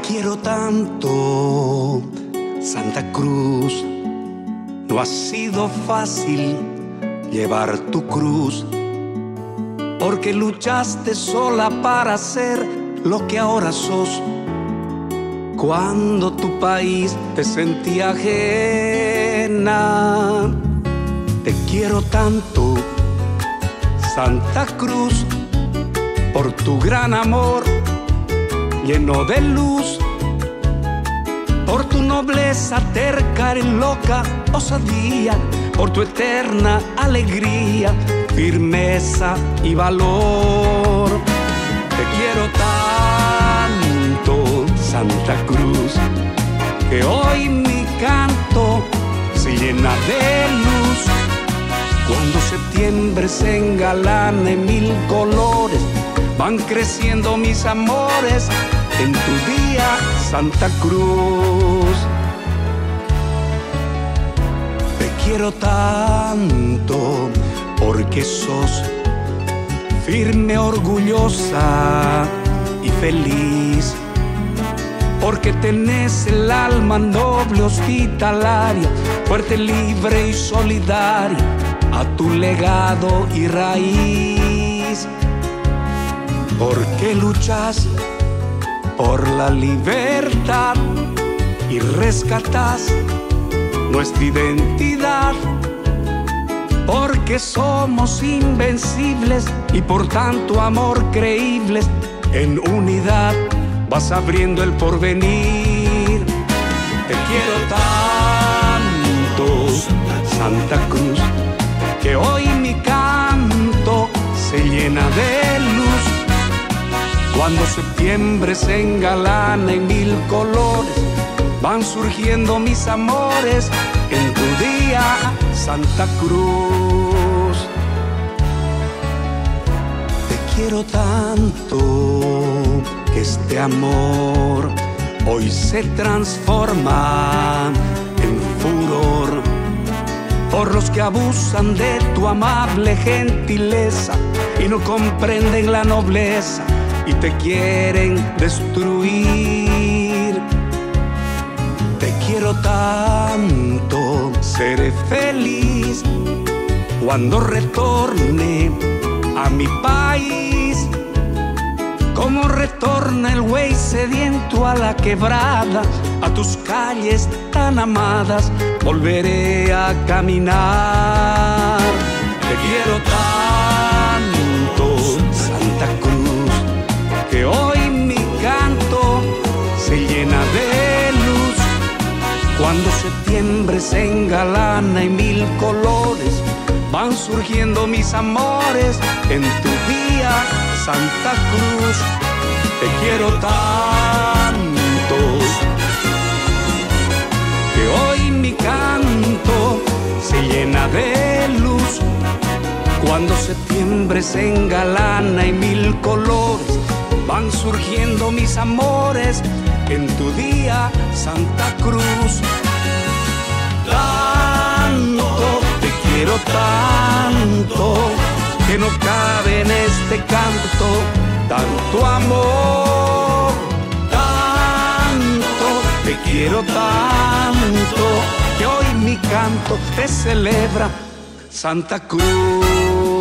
quiero tanto, Santa Cruz. No ha sido fácil llevar tu cruz, porque luchaste sola para ser lo que ahora sos. Cuando tu país te sentía ajena, te quiero tanto, Santa Cruz, por tu gran amor lleno de luz, por tu nobleza terca y loca osadía, por tu eterna alegría, firmeza y valor. Te quiero tanto, Santa Cruz, que hoy mi canto se llena de luz. Cuando septiembre se engalana en mil colores, van creciendo mis amores en tu día, Santa Cruz. Te quiero tanto porque sos firme, orgullosa y feliz, porque tenés el alma noble, hospitalaria, fuerte, libre y solidaria, a tu legado y raíz. Porque luchas por la libertad y rescatás nuestra identidad, porque somos invencibles y por tanto amor creíbles, en unidad vas abriendo el porvenir. Te quiero tanto, Santa Cruz, que hoy mi canto se llena de luz. Cuando septiembre se engalana en mil colores, van surgiendo mis amores en tu día, Santa Cruz. Te quiero tanto que este amor hoy se transforma en furor por los que abusan de tu amable gentileza y no comprenden la nobleza y te quieren destruir. Te quiero tanto, seré feliz cuando retorne a mi país, como retorna el buey sediento a la quebrada, a tus calles tan amadas volveré a caminar. Te quiero tanto, Santa Cruz, que hoy mi canto se llena de luz. Cuando septiembre se engalana en mil colores, van surgiendo mis amores en tu día, Santa Cruz. Te quiero tanto que hoy mi canto se llena de luz. Cuando septiembre se engalana en mil colores, van surgiendo mis amores en tu día, Santa Cruz. Tanto, te quiero tanto, que no cabe en este canto tanto amor. Tanto, te quiero tanto, que hoy mi canto te celebra, Santa Cruz.